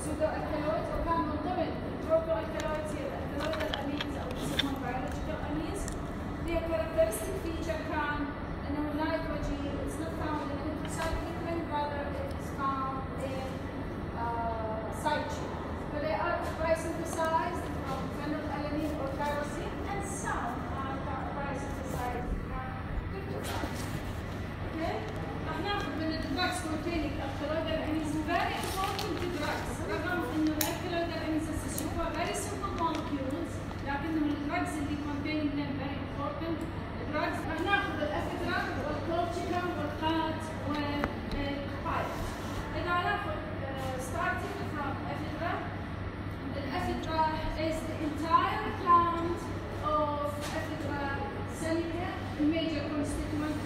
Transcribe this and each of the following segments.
سودو الكالويد، وكان من ضمن البروتو الكالويد هي الالكالويد الامينز او يسمون biological amines. their characteristic feature كان انه النيتروجين is not found in intracyclic, rather it is found in side chain. So they are biosynthesized from phenylalanine or tyrosine, and some are biosynthesized from tryptophan. Okay? راح ناخذ من الدراجز containing alkaloid amines very important drugs. رغم انه الالكالويد amines تشوفها very simple molecules، لكنهم الدراجز اللي containing them very important drugs. راح ناخذ الافيدرا والكولتشيكم والقات والبايل. إذا ناخذ starting from ephedra, the ephedra is the entire plant of Ephedra seneca, major constituent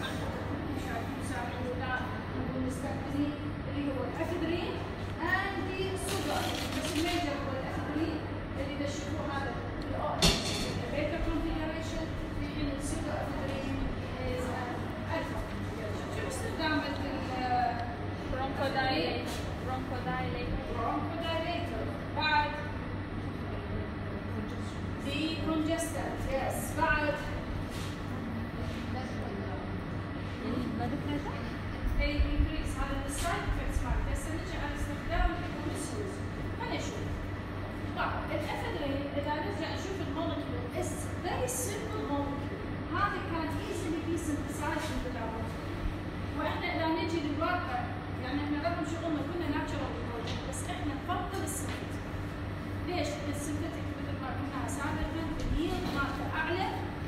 اللي هو الافيدرين and the sugar. بس الميجر هو الافيدرين اللي تشوفوه هذا ال OH البيتا configuration، في حين السودو افيدرين is alpha configuration. شو استخدام bronchodilator بعد decongestant. yes بعد increase هذا السايد افكتس مالته. هسه نجي على استخدام الكوميسيوس. خلينا نشوف. طبعا الافيدرين اذا نرجع نشوف المولكيول is very simple molecule. هذا كان easily be synthesized in the laboratory. واحنا اذا نجي للواقع يعني احنا رغم شغلنا كنا ناتشرال بروجكت، بس احنا نفضل السنتيتيك. ليش؟ السنتيتيك مثل ما قلنا سابقا اليلد مالته اعلى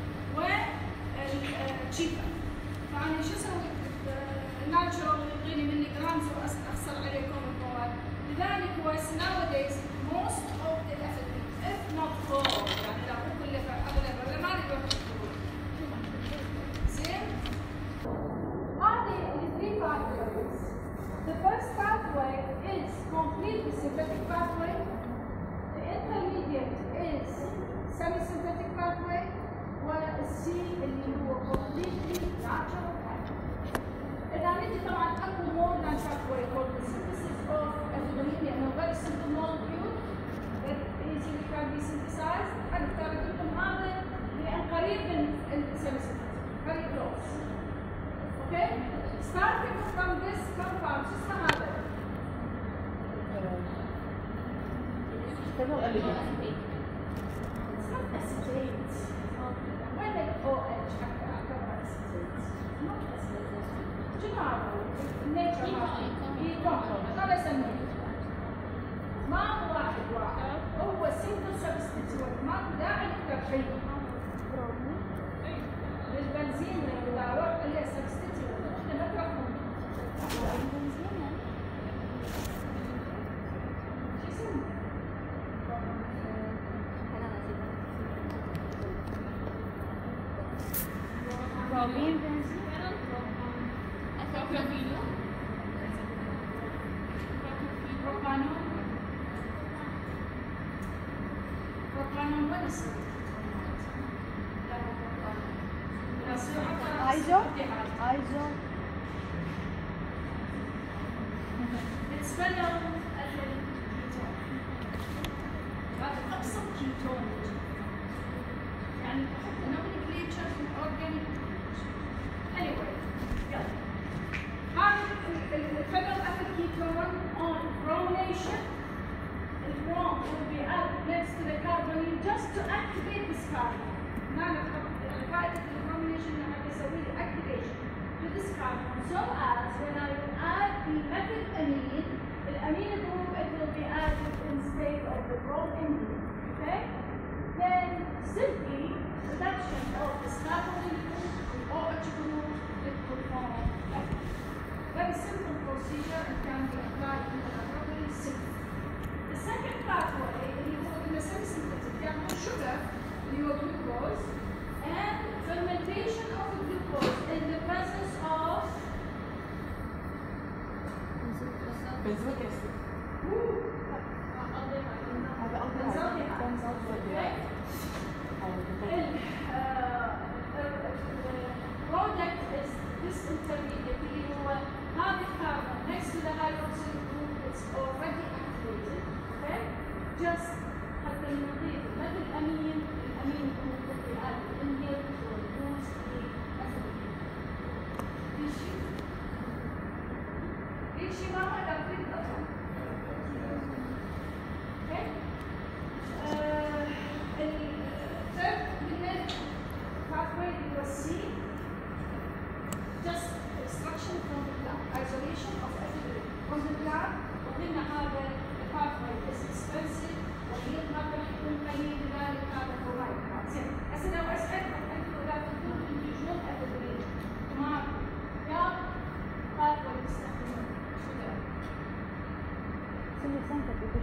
وتشيبر. فانا شو اسوي؟ الناتشرال يعطيني ملي جرامز واخسر عليكم المواد. لذلك هو nowadays most of the ephedrine if not all يعني لا مو كله اغلب ولا ما نقدر نقول. زين؟ هذه الثري pathways. The first pathway is completely synthetic pathway. The intermediate is semi-synthetic pathway. والC اللي هو completely natural pathway. إذا نجي طبعاً أكو more than pathway called the synthesis of ephedrine لأنه very simple molecule that easily can be synthesized. أنا اخترت لكم هذا لأن قريب من semi-synthetic very close. Okay? Starting from this compound شو اسمه هذا؟ It's not acetate. وين ال OH حتى أعتبر acetate؟ not acetate. شنو هذا؟ النيتشر مالته كيتون، هذا يسمونه ما هو واحد هو single substituent ماكو داعي نكتب شيء. للبنزين إذا روح عليه substituent احنا ما تروحون. شو يسمونه؟ برومين بنزين. بروبانون وين يصير؟ ايزو بتسبلوا الكيتون. هذا ابسط كيتون يعني حتى nomenclature في الاورجانيك. anyway يلا هذا الفينول كيتون on bromation. The brom will be added next to the carbonyl just to activate this carbon. فائدة البروميشن انه يسوي لي activation to this carbon so as when I will add the methylamine, the amine group it will be added instead of the bromine group. Okay? Then simply reduction of this carbonyl group, the OH group, it will form ethyl. Very simple procedure and can be applied in the laboratory simply. The second pathway اللي هو semi-synthetic يعمل sugar اللي هو glucose and fermentation of the glucose in the presence of benzoic acid. Product is this intermediate اللي هو هذا الكربون next to the hydroxyl group it's already activated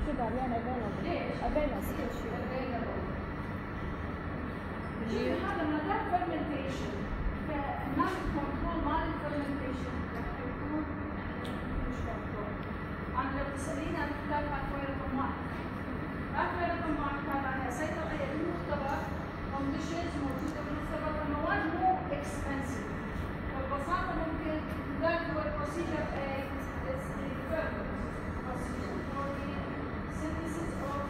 كذا يعني available. ليش؟ available كل شيء. شوفي هذا ما دام fermentation فما الكنترول مال الفرمنتيشن راح يكون مش كنترول. أنا لو تسأليني عن كتاب باثوي رقم 1 باثوي رقم 1 كتاب أنا أسيطر عليه بالمختبر conditions موجودة بالمختبر المواد مو expensive ببساطة ممكن that هو procedure A is the ferment procedure for the synthesis of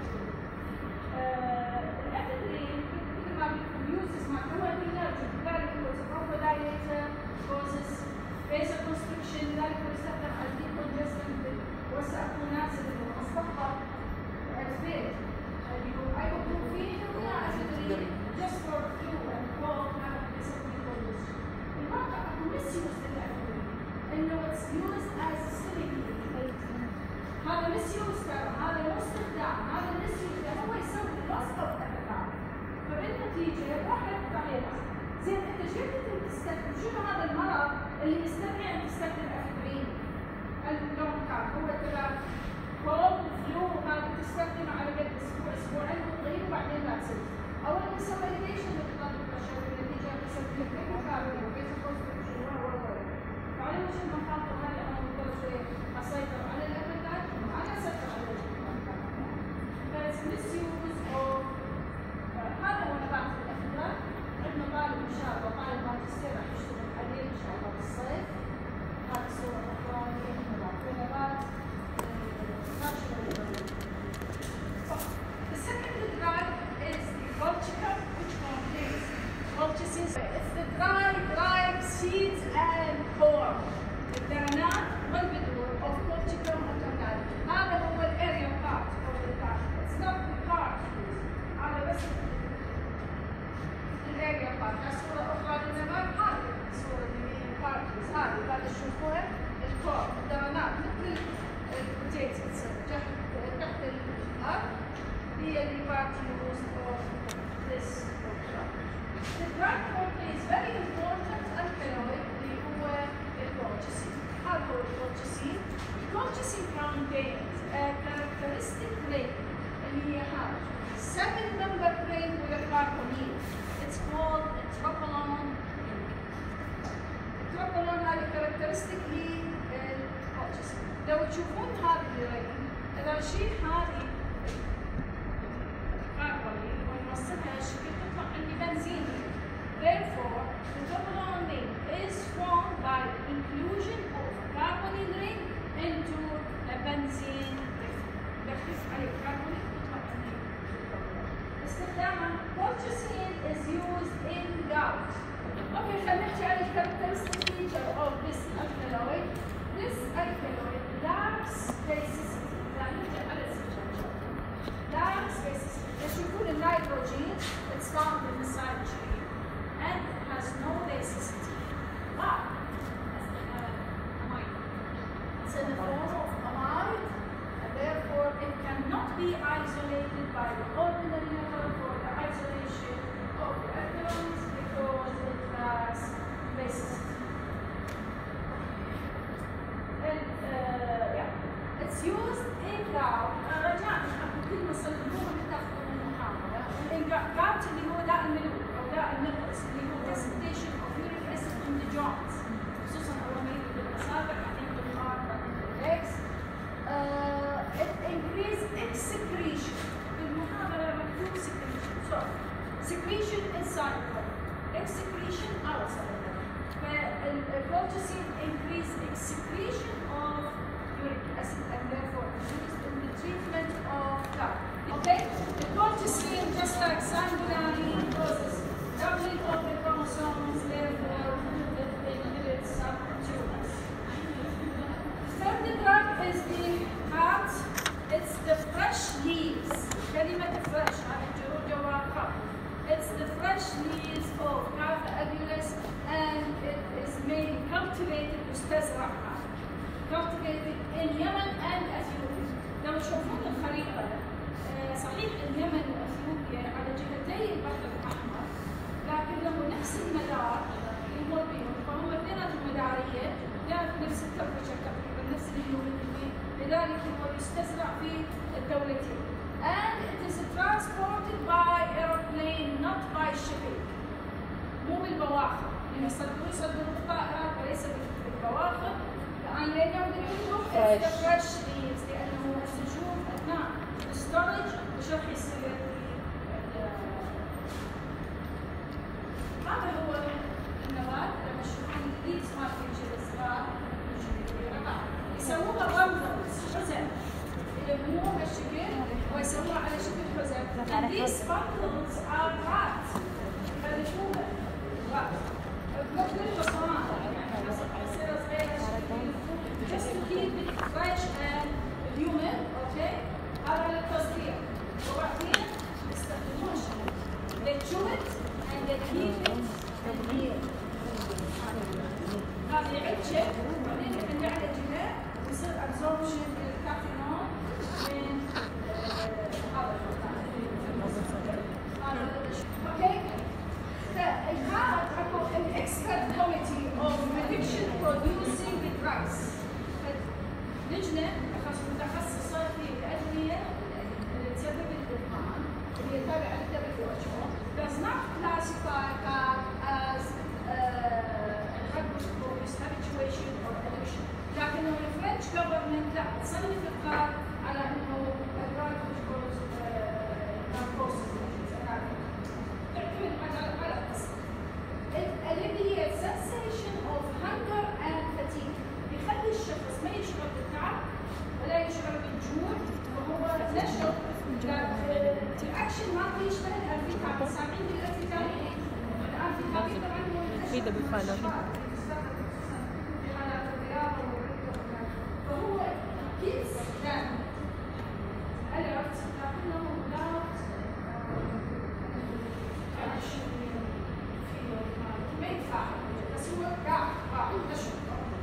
الأثيلين مثل ما بيكون uses مع هو energy لذلك هو bronchodilator causes vasoconstriction لذلك هو يستخدم as decongestant بالوسع مناسب للمصطفى الفيل اللي هو ibuprofen وأثيلين just for flu and cold هذا بيسمى decongestion. الواقع أكو misuse للأثيلين إنه it's used as a stimulant. هذا misuse ترى هذا مو استخدام هذا misuse هو يسوي loss of appetite. فبالنتيجة واحد راح يلعب. زين أنت شو بدك تستخدم؟ شنو هذا المرض اللي يستدعي أن تستخدم أثيلين؟ اللون كان هو ترى كولد فلو هذا تستخدمه على قد أسبوع أسبوعين وتطير وبعدين لا تصير. أول ما يسوي ريديشن بتطلع البشر بالنتيجة بيسوي لك ريكوفري وبيسوي فعلى وجه المخاطر هذه أنا مضطر شوية أسيطر على الأبتات وأنا أسيطر على الأبتات. فإتس misuse of هذا هو نبات الأخضر. عندنا طالب إن شاء الله طالب ماجستير راح يشتغل عليه إن شاء الله بالصيف. هذه صورة أخرى نبات The second drug is the colchicum, which contains colchicine. It's the dried seeds and corn. الدرنات والبذور of colchicum autumnale. هذا هو الاريا part of the plant. It's not the part. هذا بس الاريا part. الصورة أخرى للنبات هذه الصورة اللي هي البارتيز هذه اللي تشوفوها الكورن الدرنات مثل البوتيتوز تحت الأرض هي اللي part used of this drug. The drug contains very important alkaloid اللي هو الcolchicine. هذا هو الcolchicine. الcolchicine contains a characteristic ring اللي هي هذا 7-member ring with a carbonyl. It's called a tropolone ring. التروبولون هذا characteristic للcolchicine. لو تشوفون هذه الرينج إذا نشيل هذه الكربونيل ونوصلها الشكل تطلع عندي بنزين. Therefore, the tropolone ring is formed by the inclusion of a carbonyl ring into a benzene ring. بخف عليه الكربونيل تطلع عندي استخدامه. colchicine is used in gout. Okay, خلينا نحكي عن characteristic feature of this alkaloid. This alkaloid lacks basicity. Lacks basicity. تشوفون النيتروجين it's found in the side chain and it has no basicity. But it's in the form of amide and therefore it cannot be isolated by the ordinary method for the isolation of the alkaloids because it lacks basicity. It's used in gout. رجعنا كلمة صدقوها بتاخذون المحاضرة. gout اللي هو داء الملوك أو داء النقص اللي هو precipitation of uric acid in the joints. خصوصا أول ما يجي بالأصابع بعدين بالهارت بعدين بالlegs. It increases excretion. بالمحاضرة مكتوب secretion. So secretion inside the body. Excretion outside the body. فالcolchicine increases excretion of uric acid and therefore used in the treatment of gout. Okay? The colchicine, just like sanguinary, causes doubling of the chromosomes, therefore it inhibits some tumors. The third drug is the heart. It's the fresh leaves. كلمة fresh هذه الجذور جواها. It's the fresh leaves of Cava agilis and it is mainly cultivated وستزرع. cultivated in Yemen and Ethiopia. لو تشوفون الخريطة صحيح اليمن وأثيوبيا على جهتي البحر الأحمر لكن له نفس المدار يمر بهم فهم اثنيناتهم مدارية لا نفس التمبرتشر تقريبا نفس الهيوميديتي لذلك هو يستزرع في الدولتين. And it is transported by aeroplane not by shipping. مو بالبواخر، يعني يصدروا بالطائرات وليس بالبواخر. لأنهم يقولوا fresh leaves لأنه السجون أثناء الستورج مش راح يصير. هذا هو النبات لما تشوفون الليفز مالت الجذع الصغار يسموها bundles حزم، يلموها هالشكل ويسموها على شكل حزم. And these bundles are rats يخلفوها رات مثل الحصانات يعني حصيرة صغيرة just to keep it fresh and humid. اوكي هذا للتصدير. وبعدين يستخدمون شنو؟ they chew it and they keep it in here. هذا يعد شيء وبعدين يحل على الجهة ويصير absorption للكافينول من هذا اوكي. فالهذا اكو الاكسبرت كوميتي اوف addiction producing drugs. لجنه متخصصه في الادويه اللي تسبب الادمان اللي هي تابعه للWHO does not classify that as drug use habituation or addiction. لكنه الفرنش government لا تصنف القرار على انه drug cause narcosis تعتمد على القصه اللي هي sensation of hunger and fatigue. يخلي الشخص ما يشعر بالتعب ولا يشعر بالجوع وهو نشط. الاكشن ما يشبه الارفيتامين. سامعين بالارفيتامين؟ الارفيتامين طبعا هو مفيدة بالفعل. فهو كيس دائما اليرت لكنه لا ما يتفاعل بس هو قاعد نشط.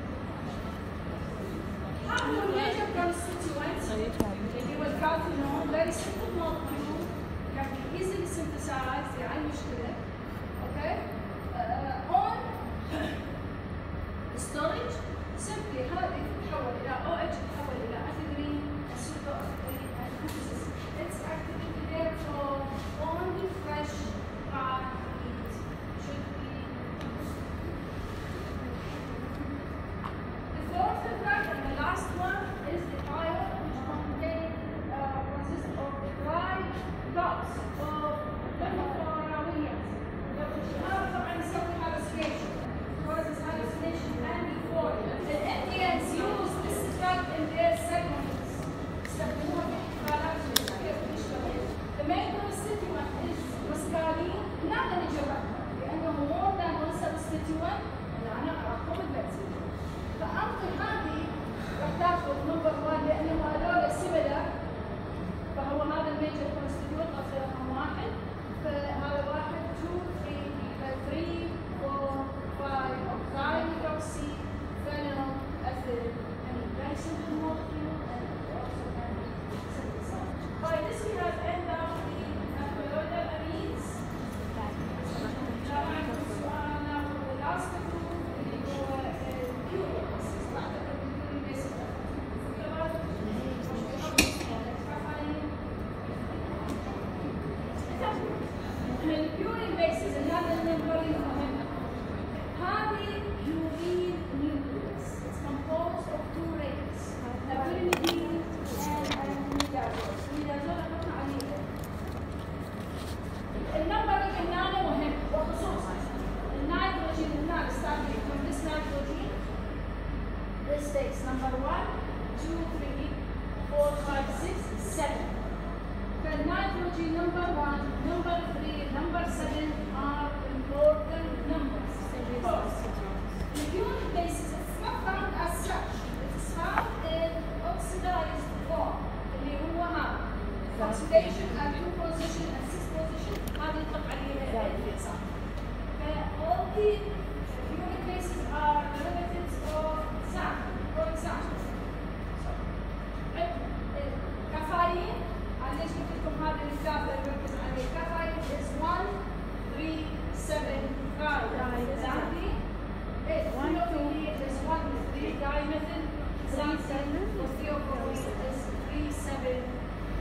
هذا هو الميجر constituent اللي هو الكافينول. very simple molecule can be easily synthesized يعني مشكلة. اوكي on storage simply هذه تتحول إلى OH تتحول إلى ethylene acetylene and glucose. Its activity therefore only fresh hard meat should be used. The fourth drug and the last one is the iron, which consists of dry drops of Phenolphthalein Williams. والاشتهار طبعا يسوي hallucination, causes hallucination and euphoria. The Indians use this drug in their ceremonies. يستخدموها في احتفالاتهم كيف تشتغل. The main constituent is mescaline. لماذا نجربها؟ لأنه more than one substituent اللي أنا أراكم البنزين. فأنطي هذه راح تاخذ نمبر 1 لأنه هذول سيميلر. فهو هذا الميجر كونستيتيوت قصدي رقم 1. فهذا 1 2 3 4 5 oxyhydroxy phenyl ethyl and very simple molecule and also can be synthesized. By this we have end up the colloidal amines. طبعا السؤال ناخذ last group اللي هو البيورين bases. بعتقد البيورين bases البيورين bases اللي هذا النمبر المهم. هذه urine nucleus. It's composed of two rings, a pyrimidine and a imidazole. imidazole قلنا عليه. النمبر اللي هنا مهم وخصوصا النيتروجين هنا starting from this nitrogen. This takes number 1, 2, 3, 4, 5, 6, 7. The nitrogen number 1, number 3, number 7 are important numbers. Of course, the purine basis is not found as such. It is found in oxidized form. اللي هو هذا. Oxidation at 2 position and 6 position. هذه يطلق عليها الانفصال. All the purine bases are derivatives of xanthan. For example, كافايين. ليش قلت لكم هذا الكتاب اللي بركز عليه؟ كافايين is 1 3 7 5 xanthine. Theophylline is 1 3 dimethyl xanthine. Theophylline is 3 7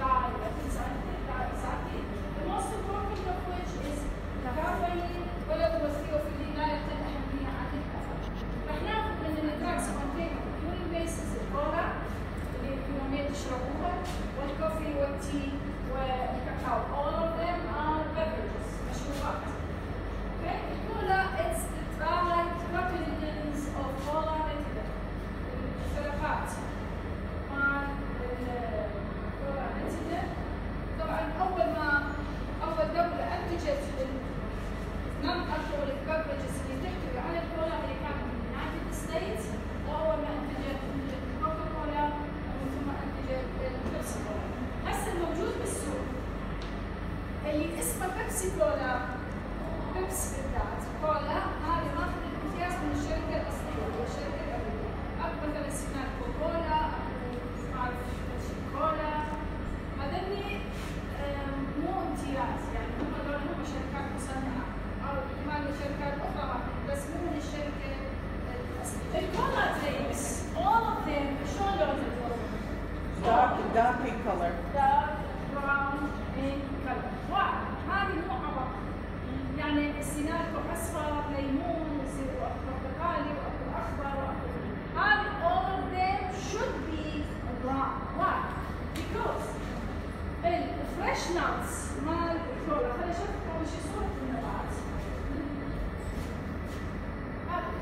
بيبسي كولا، بيبسي بالذات كولا هذه ماخذ الامتياز من الشركه الاصليه هي الشركه الامريكيه. اكو مثلا سينالكو كولا، اكو ما اعرف كولا، هذني مو امتياز يعني هم هذول هم شركات مصنعه او كمان شركات اخرى بس مو من الشركه الاصليه. الكولا درينكس all of them شلون لونهم؟ dark in color. dark brown in color. واو هذه مو عبط يعني السينالكو اصفر ليمون واكو برتقالي واكو اخضر واكو هذه all of them should be brown. Why? Because الفريش ناتس مال الكولا خليني اشوف اول شيء صورة النبات. هذه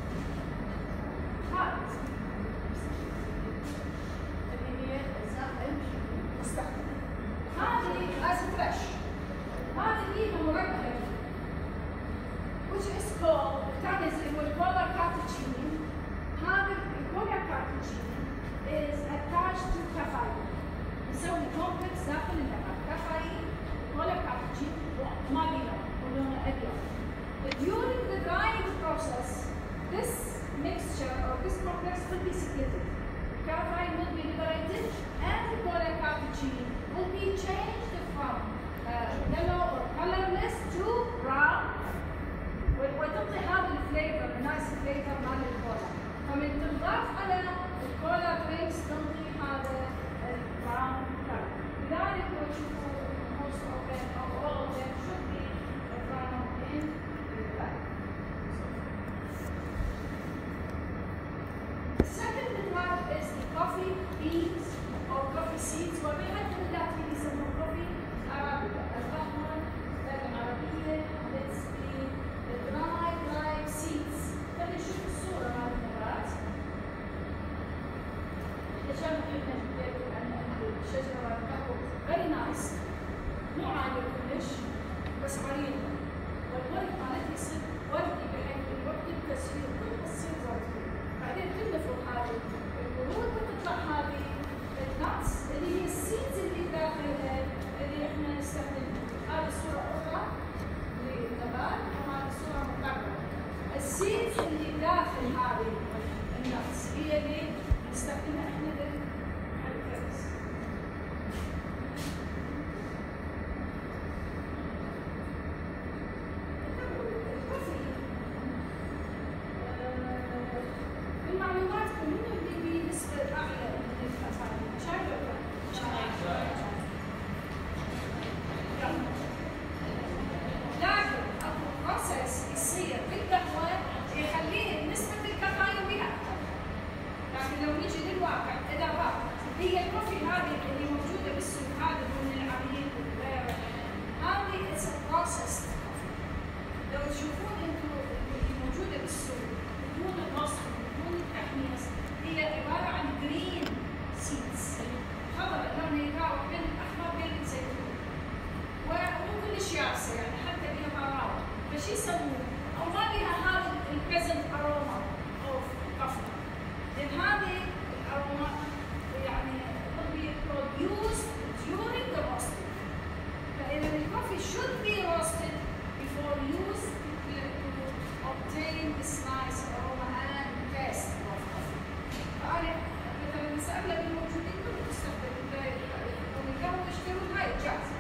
اللي هي الزائد مستخدم. هذه as fresh. هذه فيها مركب which is called الثاني اللي هو الكولا كابتشينو. هذا الكولا كابتشينو is attached to caffeine. نسوي كومبلكس داخل النبات كافيين كولا كابتشينو ما بيلون ولونه ابيض. During the drying process, this mixture or this complex will be secreted. Caffeine will be liberated, and the cola cappuccino will be changed from yellow or colorless to brown. وتعطي هذا الفليفر النايس فليفر مال الكولا. فمن تضاف على الكولا درينكس تعطي هذا البراون كلر. لذلك تشوفوا most of them or all of them should be brown in color. The second type is the coffee beans or coffee seeds. وبيحدد اللاتي يسموه coffee عربي. القهوة العربية it's the dry seeds. خلينا نشوف الصورة مال النبات. عشان نحكي عن الشجرة مال القهوة very nice. مو عالية كلش بس عريضة. والورق مالتها يصير وردي بحيث الوقت التسويق تصير وردي. بعدين تنفخ هذه الورود وتطلع هذه النتس اللي هي السيدز اللي داخلها اللي احنا نستخدمها. هذه صورة أخرى للنبات وهذه صورة مقربة. السيدز اللي داخل هذه النتس هي اللي نستخدمها احنا للحلقات. المعلومات منو اللي بنسبة أعلى من الكافيين؟ شاي ولا لا؟ لكن أكو بروسيس يصير بالقهوة يخليه نسبة الكافيين بها أكثر. لكن لو نيجي للواقع إذا واقع هي الكوفي هذه اللي موجودة بالسوق هذا من العبيد والغيره هذه it's a processed coffee. لو تشوفون انتم اللي موجودة بالسوق بدون الرص بدون التحميص هي عبارة عن green seeds. خضر لونها يتراوح بين الأحمر وبين الزيتون. ومو كلش يابسة يعني حتى بها براوة. فشي يسوون؟ أو ما بها هذا البريزنت أروما أوف كوفي. لأن هذه الأروما يعني will be produced during the roasting. فإذا الكوفي should be roasted before use to obtain this nice aroma and taste of coffee. فأنا مثلا نسأل الموجودين كلهم تستخدم القهوة يشترون هاي الجاهزة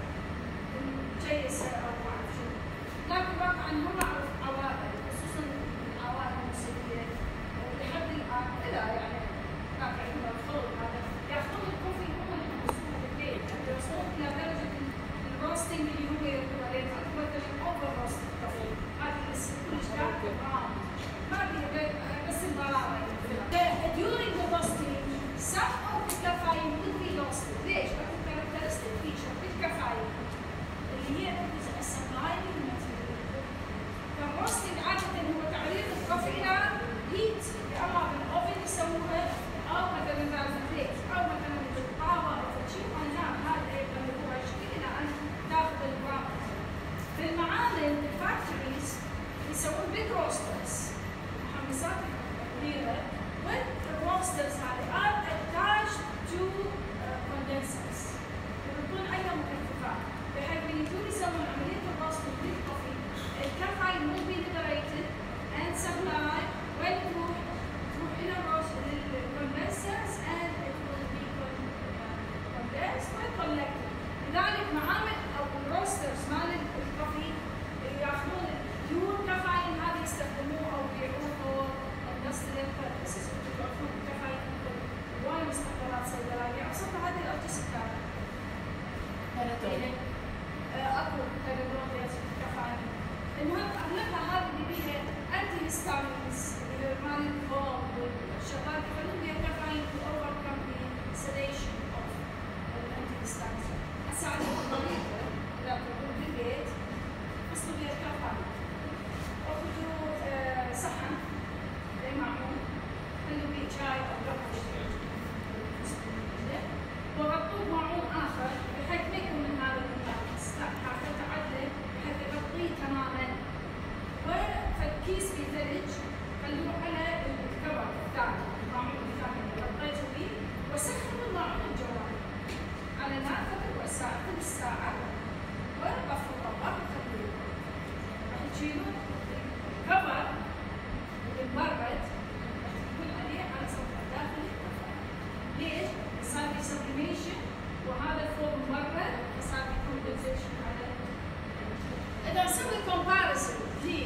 الجيسة أو ما أعرف شو. لكن واقعا هم أعرف عوائل خصوصا العوائل الموسيقية لحد الآن إذا يعني كان عندهم الخلط هذا ياخذون الكوفي هم اللي يحبسوه بالليل يوصلون إلى درجة الروستنج اللي هو يقول عليه مثلا أوفر روست كوفي هذه كلش دارك براون ما بيها بس البراوة. During the roasting some of the caffeine will be lost. ليش؟ لأنه characteristic feature بالكافيين اللي هي السبلاينج ماتيريال. فالروستنج عادة هو تعريض الكوفي إلى هيت يا اما بالاوفن يسووها او مثلا في البيت او مثلا بالطاوه او شيء ونعم هذا اللي هو يشكل الى ان تاخذ البراون. في المعامل الفاكتوريز يسوون بيج روسترز محمصات كبيره والروسترز هذه are attached to condensers يحطون عليها مكثفات بحيث من يجون يسوون عمليه supply when تروح إلى الكوندنسرز and it will be condensed وcollected. لذلك معامل أو الروسترز مال الكوفي ياخذون البيور كافيين هذا يستخدموه أو يبيعوه for industrial purposes. يوفرون الكافيين هواي مستحضرات صيدلانية أبسطها هذه الأوتوسكات. اكو تليفونات كفايه. المهم اغلبها هذه اللي بيها انتي هيستامينز مال الكول والشغلات يخلون بيها كفاين تو اوفر كم سيديشن اوف الانتي هيستامينز. هسه عندكم طريقه اذا تكون بالبيت اصلوا بيها كفاين. اخذوا صحن زي معمول خلوا بيه شاي او قهوه وغطوه بمعون اخر بحيث ما يكون من هذا الملابس، لا حاطته عدله بحيث يغطيه تماما. وكيس في ثلج خلوه على الكفر الثاني، المعون الثاني اللي غطيته بيه، وسخنوا المعون الجوال على نار فتره ساعه ثلث ساعه وطفوا الطباخ وخلوه. راح تشيلون الكفر المبرد راح تكون عليه على سطح داخلي الكفر. ليش؟ صار في سبليميشن وهذا فوق مبرد فصار في كومبنسيشن على. اذا نسوي كومباريسون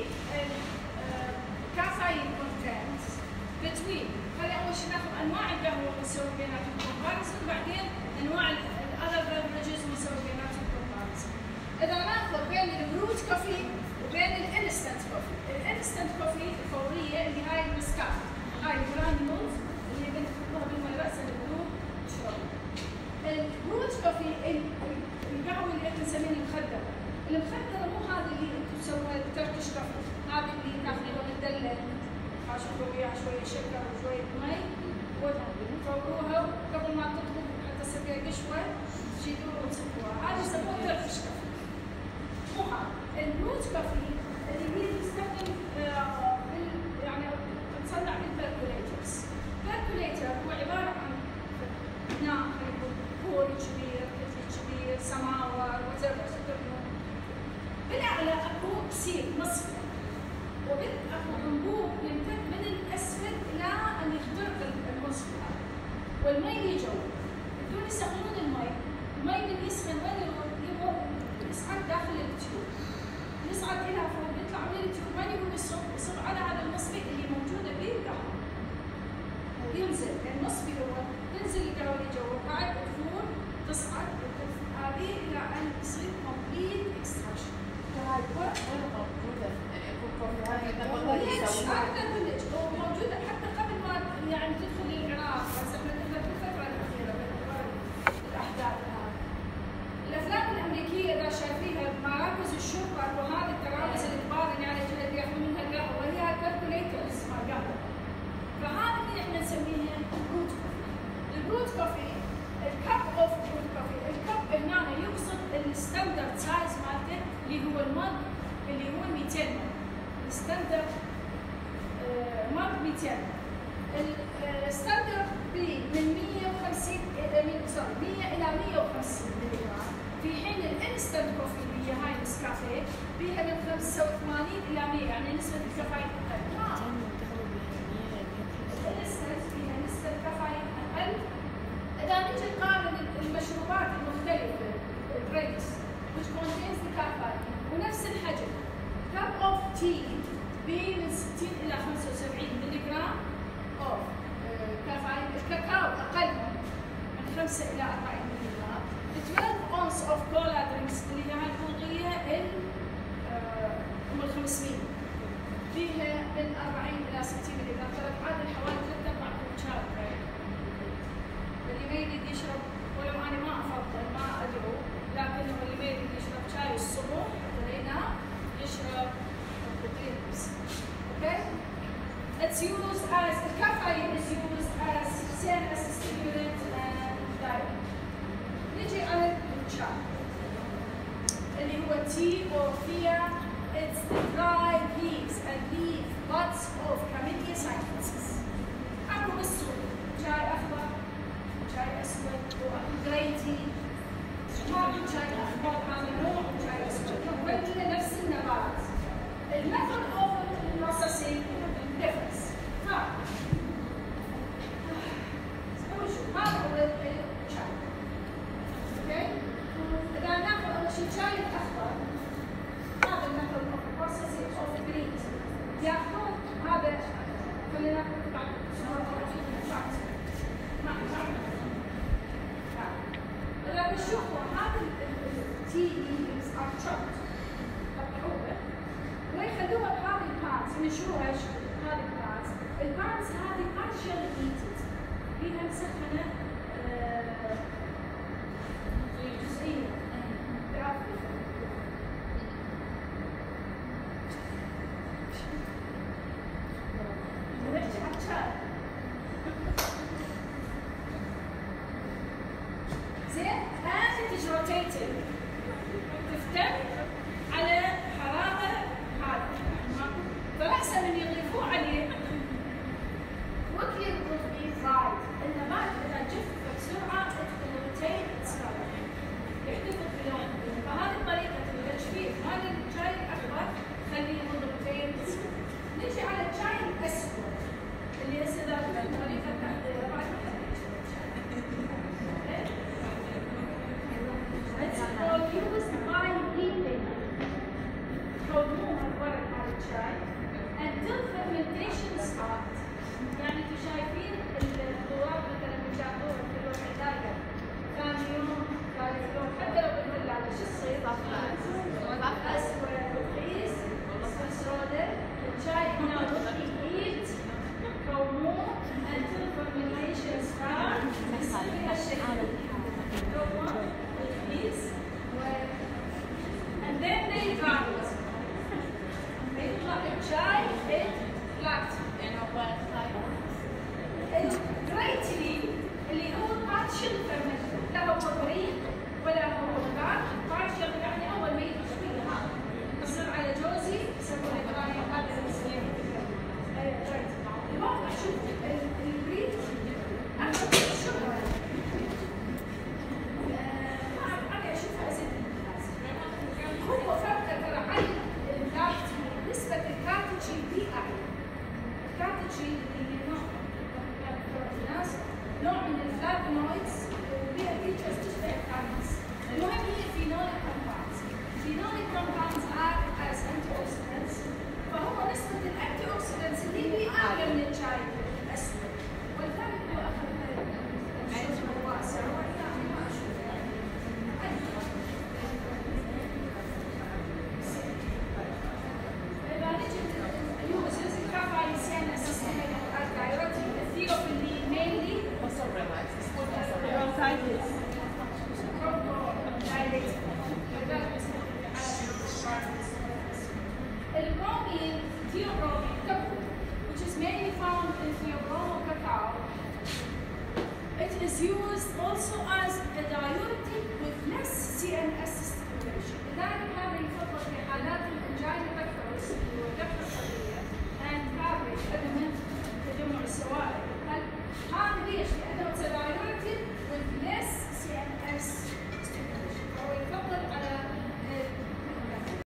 للكافيين كونتنت بتوين، خلي اول شيء ناخذ انواع القهوه ونسوي بيناتهم كومباريسون، بعدين انواع الاذر بيفرجز ونسوي بيناتهم كومباريسون. اذا ناخذ بين البروت كوفي وبين الانستنت كوفي، الانستنت كوفي الفوريه اللي هاي المسكافي، هاي الجرانيولز اللي بنحطوها بالماء راسا البلوك تشربوا. البروت كوفي القهوه اللي احنا نسميها المخدره، المخدره مو هذا اللي انتم تسووها التركش كوفي، هذه اللي تاخذوها مدلل تحاشوا فيها شويه شكر وشويه مي وتفوروها قبل ما تطبخ حتى تصير فيها قشوه تشيلوها وتصبوها، هذا يسموه تركش كوفي. مو هذا البروت كوفي اللي هي تستخدم يعني تصنع بالبركوليترز. البركوليتر هو عباره عن نار كول كبير، كتل كبير، سماور وزرع بالاعلى اكو سيل مصفى وبالاكو انبوب يمتد من الاسفل الى ان يخترق المصفى هذا والمي يجو بدون يسخنون المي من يسخن وين يروح؟ يصعد داخل التيوب، يصعد الى فوق يطلع من التيوب وين يقوم يصب على هذا المصفى اللي موجوده به القهوه وينزل، المصفى هو تنزل القهوه اللي جوا بعد تفور تصعد هذه الى ان يصير كومبليت اكستراكشن. هاي وين موجوده؟ ليش؟ هذا الثلج موجوده حتى قبل ما يعني تدخل العراق، بس احنا دخلنا في الفتره الاخيره باعتبار الاحداث هذه. الافلام الامريكيه اذا شايفيها مراكز الشرطه وهذه الترابيز الكبار اللي على جهه ياخذون منها القهوه وهي البركوليترز مال قهوه. فهذا اللي احنا نسميها البروت كوفي. البروت كوفي الكب اوف بروت كوفي، الكب هنا يقصد الستاندرد سايز مالته اللي هو المج اللي هو 200 مج. الستاندرد مج 200. الستاندرد بي من 150 الى 150 ملي جرام، في حين الانستنت كوفي اللي هي هاي النسكافيه بيها من 85 الى 100، يعني نسبه الكافيين اقل. الانستنت فيها نسبه الكافيين اقل. اذا نجي نقارن المشروبات المختلفه الدرينكس which contains the caffeine ونفس الحجم، cup of tea بيه من 60 الى 75 ملي جرام اوف كافيين. الكاكاو اقل من 5 الى 40 ملي جرام. 12 اونس اوف كولا درينكس اللي هي البوغيه ام ال 500 فيها من 40 الى 60 ملي جرام، تعادل حوالي 3-4 كوبشات. اللي ما يريد يشرب، ولو انا ما افضل ما ادعو، لكن اللي ما يريد يشرب شاي الصبح حتى ينام يشرب درينكس. اوكي؟ It's used as the caffeine is used as same as a stimulant and diuretic. نجي على الشاي اللي هو tea or thea. It's the dry leaves and leaf buds of Camellia sinensis. اكو بالسوق شاي اخضر، شاي اسود، واكو جراي تي، ماكو شاي اخضر هذا نوع وشاي اسود، كلها نفس النبات. الميثود اوف البروسيسنج ياخذون هذا خلينا ناخذ بعد إذا بتشوفوا هذا التي leaves are chopped يقطعوها ويخلوها بهذه البارتس ينشروها هذه البارتس. البارتس هذه partially heated فيها مسخنة جزئية نرجع الشاي زين as it is rotated تفتح على حرارة هذه فأحسن أن يضيفوه عليه quickly will be fried. النبات إذا جف بسرعة it will retain its color يحتفظ بلونه فهذه طريقة التجفيف مال الشاي الأخضر خليه will retain its color. نجي على الشاي الأسود اللي هسه إذا قلت طريقة تحضيره بعد ما حد It's used by heating حضور الورق مال الشاي until fermentation starts. يعني انتم شايفين الضواب مثلا بتاخذوها في الوقت داير ثاني يوم ثالث يوم حتى لو بالثلاجة شو تصير؟ أسود رخيص سودا الشاي هنا heat كومون until fermentation starts يصير هالشكل كومون رخيص and then they dry it. يطلع الشاي flat. الجريتلي اللي هو partial ferment لا هو طريق ولا هو دارك partial يعني أول ما يطلع هذا يصير على جوزي يسمونه دراي هذا المسلم الواقع شوف البريد أخذ شغله أنا أشوفها أزيد هو فرق ترى عن نسبة الكاتشي دي أعلى. الكاتشي اللي نوع من الفلافونويدز وبيها فيتشرز تشبه الكاتس. المهم هي فينوليك كومباوندز. فينوليك كومباوندز act as antioxidants فهو نسبة الانتي اوكسيدنتس اللي فيه أعلى من الشاي الأسود. ولذلك هو أخذ الشجر الواسع وأنا ما أشوفه. Bromine, theobromine, which is mainly found in theobromo cacao, it is used also as